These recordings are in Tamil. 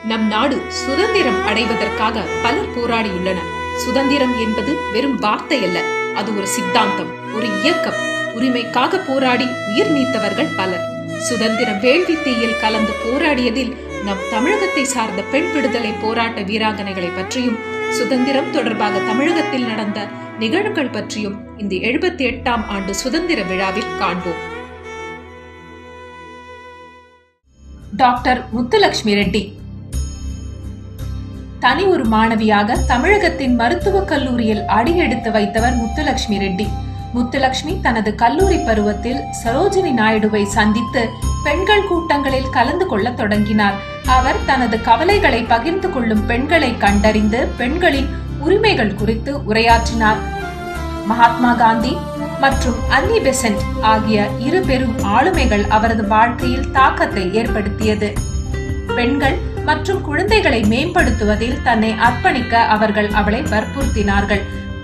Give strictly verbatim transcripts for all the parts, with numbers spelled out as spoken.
நம் நாடு சுதந்திரம் அடைவதற்காக பலர் போராடியுள்ளனர். சுதந்திரம் என்பது வெறும் வார்த்தை அல்ல, அது ஒரு சித்தாந்தம், ஒரு இயக்கம். உரிமைக்காக போராடி உயிர் நீத்தவர்கள் பலர். சுதந்திர வேள்வி தீயில் கலந்து போராடியதில் நம் தமிழகத்தை சார்ந்த பெண் விடுதலை போராட்ட வீராங்கனைகளை பற்றியும் சுதந்திரம் தொடர்பாக தமிழகத்தில் நடந்த நிகழ்வுகள் பற்றியும் இந்த எழுபத்தி எட்டாம் ஆண்டு சுதந்திர விழாவில் காண்போம். டாக்டர் முத்துலட்சுமி ரெட்டி தனி ஒரு மாணவியாக தமிழகத்தின் மருத்துவக் கல்லூரியில் அடியெடுத்து வைத்தவர் முத்துலட்சுமி ரெட்டி. முத்துலட்சுமி தனது கல்லூரி பருவத்தில் சரோஜினி நாயுடுவை சந்தித்து பெண்கள் கூட்டங்களில் கலந்து கொள்ள தொடங்கினார். அவர் தனது கவலைகளை பகிர்ந்து கொள்ளும் பெண்களை கண்டறிந்து பெண்களின் உரிமைகள் குறித்து உரையாற்றினார். மகாத்மா காந்தி மற்றும் அன்னி பெசன்ட் ஆகிய இரு பெரும் ஆளுமைகள் அவரது வாழ்க்கையில் தாக்கத்தை ஏற்படுத்தியது. பெண்கள் மற்றும் குழந்தைகளை மேம்படுத்துவதில் தன்னை அர்ப்பணிக்க அவர்கள் அவளை வற்புறுத்தினார்கள்.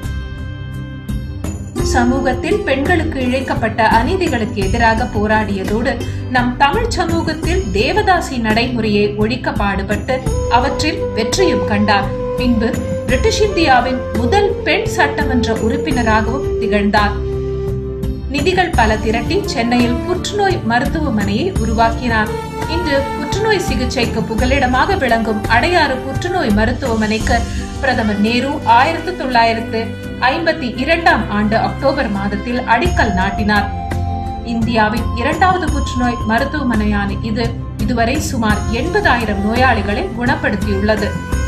சமூகத்தில் பெண்களுக்கு இழைக்கப்பட்ட அநீதிகளுக்கு எதிராக போராடியதோடு நம் தமிழ் சமூகத்தில் தேவதாசி நடைமுறையை ஒழிக்க பாடுபட்டு அவற்றில் வெற்றியும் கண்டார். பின்பு பிரிட்டிஷ் இந்தியாவின் முதல் பெண் சட்டமன்ற உறுப்பினராகவும் திகழ்ந்தார். நிதிகள் பல திரட்டி சென்னையில் புற்றுநோய் மருத்துவமனையை உருவாக்கினார். இன்று புற்றுநோய் சிகிச்சைக்கு புகலிடமாக விளங்கும் அடையாறு புற்றுநோய் மருத்துவமனைக்கு பிரதமர் நேரு ஆயிரத்தி தொள்ளாயிரத்து ஐம்பத்தி இரண்டாம் ஆண்டு அக்டோபர் மாதத்தில் அடிக்கல் நாட்டினார். இந்தியாவின் இரண்டாவது புற்றுநோய் மருத்துவமனையான இது இதுவரை சுமார் எண்பதாயிரம் நோயாளிகளை குணப்படுத்தியுள்ளது.